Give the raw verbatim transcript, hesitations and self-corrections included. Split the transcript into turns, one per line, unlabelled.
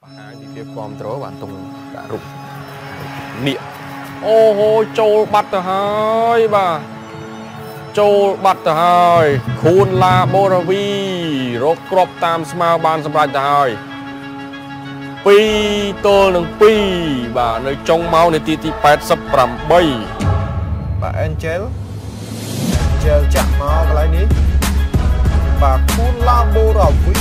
hai thì việc con trố bạn tung đã rụng địa ô hô trâu bắt từ hai bà trâu bắt từ hai khuôn la bô ra vi rốt crop tam smile ban sắp rạch từ hai pi tô nâng pi bà nơi trong máu này tí tí pet sắp rằm bay
bà Angel Angel chạm máu cái này đi bà khuôn la bô ra vi